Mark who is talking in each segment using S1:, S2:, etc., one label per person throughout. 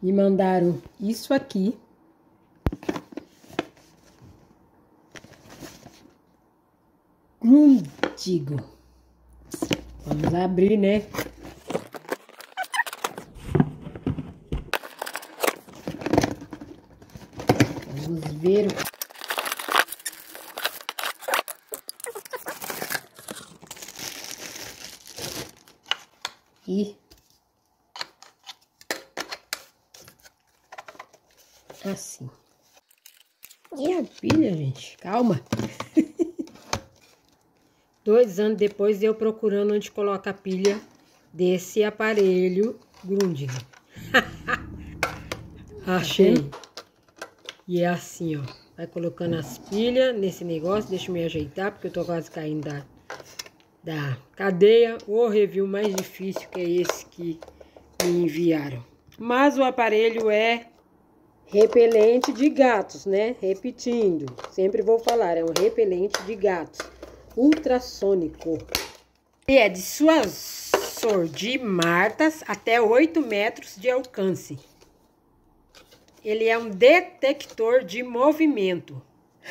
S1: me mandaram isso aqui. Grundig. Vamos abrir, né? Vamos ver. E assim. E a pilha, gente? Calma. 2 anos depois eu procurando onde coloca a pilha desse aparelho Grundig. Achei. E é assim, ó. Vai colocando as pilhas nesse negócio. Deixa eu me ajeitar, porque eu tô quase caindo da cadeia. O review mais difícil que é esse que me enviaram. Mas o aparelho é repelente de gatos, né? Repetindo, sempre vou falar, é um repelente de gatos. Ultrassônico. E é dissuasor de martas até 8 metros de alcance. Ele é um detector de movimento.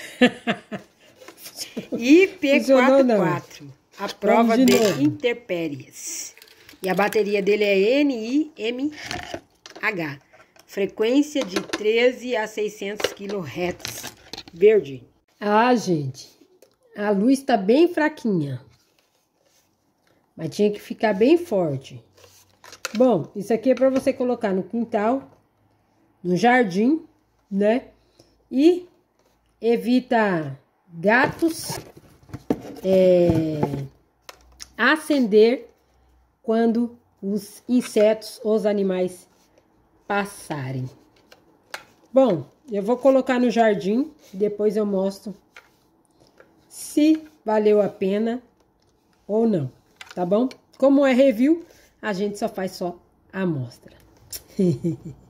S1: IP44, a prova de intempéries. E a bateria dele é NiMH. Frequência de 13 a 600 kHz. Verde. Ah, gente. A luz tá bem fraquinha. Mas tinha que ficar bem forte. Bom, isso aqui é para você colocar no quintal, no jardim, né? E evita gatos acender quando os insetos, os animais passarem. Bom, eu vou colocar no jardim, depois eu mostro se valeu a pena ou não, tá bom? Como é review, a gente só faz só a amostra.